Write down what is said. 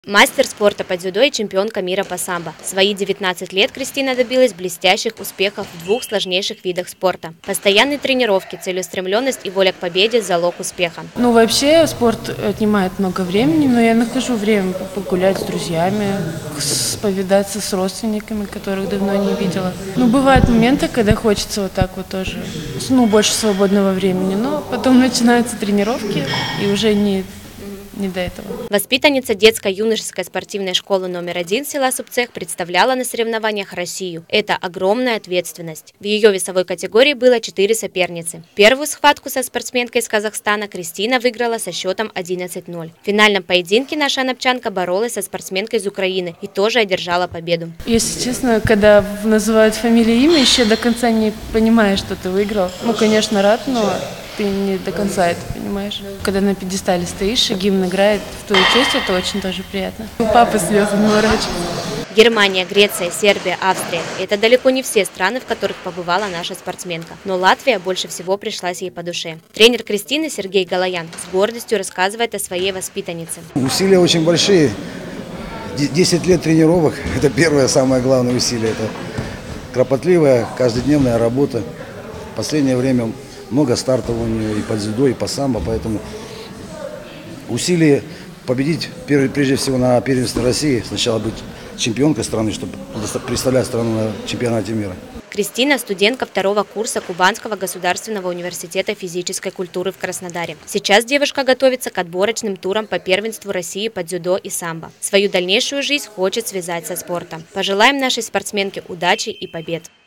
Мастер спорта по дзюдо и чемпионка мира по самбо. В свои 19 лет Кристина добилась блестящих успехов в двух сложнейших видах спорта. Постоянные тренировки, целеустремленность и воля к победе – залог успеха. Вообще спорт отнимает много времени, но я нахожу время погулять с друзьями, повидаться с родственниками, которых давно не видела. Бывают моменты, когда хочется вот так вот тоже, больше свободного времени, но потом начинаются тренировки и уже не до этого. Воспитанница детско-юношеской спортивной школы номер 1 села Субцех представляла на соревнованиях Россию. Это огромная ответственность. В ее весовой категории было 4 соперницы. Первую схватку со спортсменкой из Казахстана Кристина выиграла со счетом 11-0. В финальном поединке наша анапчанка боролась со спортсменкой из Украины и тоже одержала победу. Если честно, когда называют фамилию и имя, еще до конца не понимаешь, что ты выиграл. Конечно, рад, но ты не до конца это понимаешь. Когда на пьедестале стоишь и гимн играет в твою честь, это очень тоже приятно. У папы слезы наворачиваются. Германия, Греция, Сербия, Австрия – это далеко не все страны, в которых побывала наша спортсменка. Но Латвия больше всего пришлась ей по душе. Тренер Кристины Сергей Галаян с гордостью рассказывает о своей воспитаннице. Усилия очень большие. 10 лет тренировок – это первое, самое главное усилие. Это кропотливая, каждодневная работа. В последнее время много стартов у нее и по дзюдо, и по самбо, поэтому усилия победить, прежде всего, на первенстве России, сначала быть чемпионкой страны, чтобы представлять страну на чемпионате мира. Кристина – студентка 2-го курса Кубанского государственного университета физической культуры в Краснодаре. Сейчас девушка готовится к отборочным турам по первенству России по дзюдо и самбо. Свою дальнейшую жизнь хочет связать со спортом. Пожелаем нашей спортсменке удачи и побед!